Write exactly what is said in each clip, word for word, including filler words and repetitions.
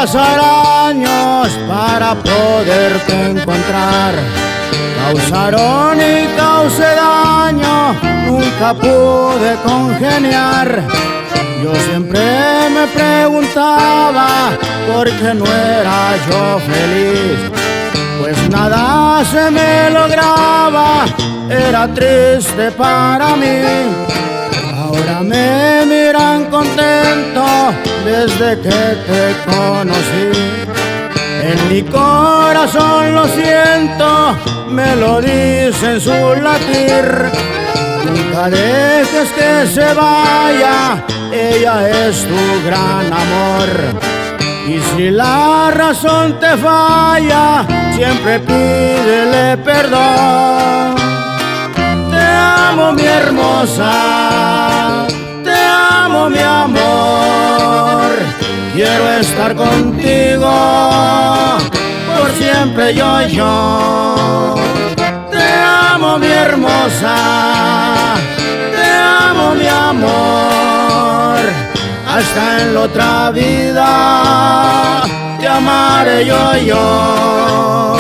pasar años para poderte encontrar. Causaron y causé daño, nunca pude congeniar. Yo siempre me preguntaba por qué no era yo feliz, pues nada se me lograba, era triste para mí. Ahora me miran contento desde que te conocí. En mi corazón lo siento, me lo dice en su latir. Nunca dejes que se vaya, ella es tu gran amor. Y si la razón te falla, siempre pídele perdón. Te amo, mi hermosa, te amo, mi amor. Quiero estar contigo por siempre, yo y yo. Te amo, mi hermosa, te amo, mi amor. Hasta en la otra vida te amaré yo y yo.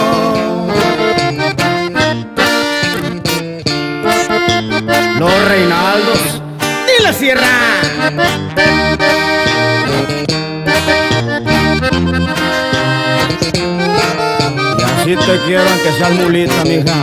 Los Reinaldos de la Sierra. Y así te quiero aunque seas mulita, mija.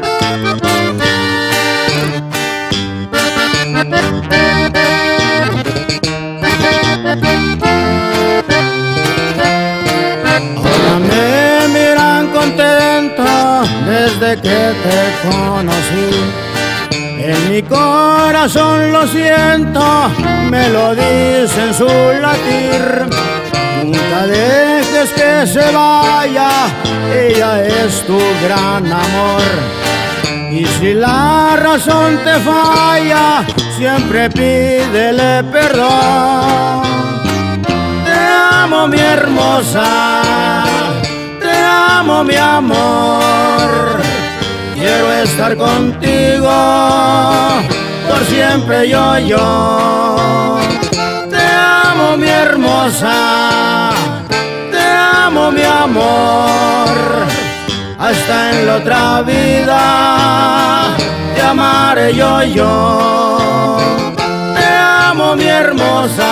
Ahora me miran contento desde que te conocí. En mi corazón lo siento, me lo dice en su latir. Nunca dejes que se vaya, ella es tu gran amor. Y si la razón te falla, siempre pídele perdón. Te amo, mi hermosa, te amo, mi amor. Quiero estar contigo por siempre, yo, yo. Te amo, mi hermosa, te amo, mi amor. Hasta en la otra vida te amaré yo, yo. Te amo, mi hermosa.